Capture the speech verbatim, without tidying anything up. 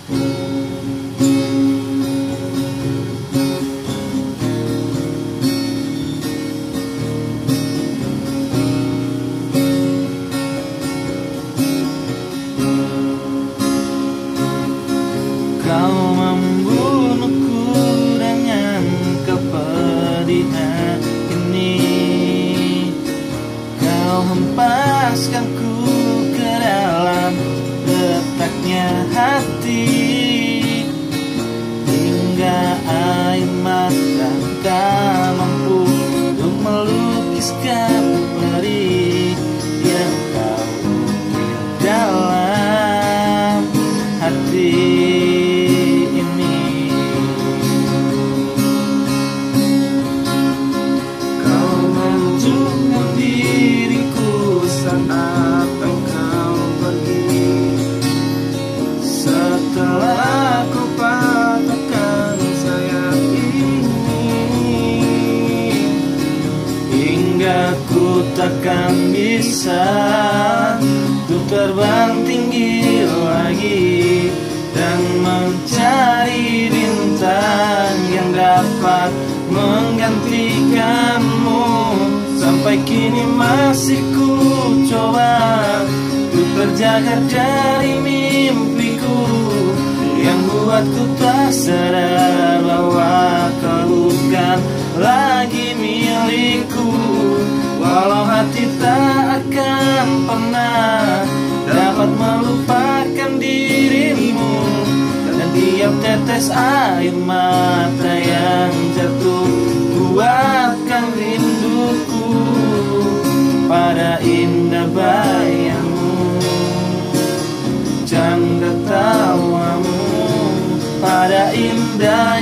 Kau membunuhku dengan kepedihan ini. Kau hempaskanku ke dalam retaknya hati, hingga air mata tak mampu untuk melukiskan perih yang kau ukir dalam hati. Saat engkau pergi, setelah ku patahkan sayap ini, hingga ku takkan bisa untuk terbang tinggi lagi dan mencari bintang yang dapat menggantikanmu. Sampai kini masih ku coba untuk terjaga dari mimpiku yang buatku tak sadar bahwa kau bukan lagi milikku. Walau hati tak akan pernah dapat melupakan dirimu, dan tiap tetes air mata yang jatuh kuatkan rinduku pada indah bayangmu, canda tawamu pada indah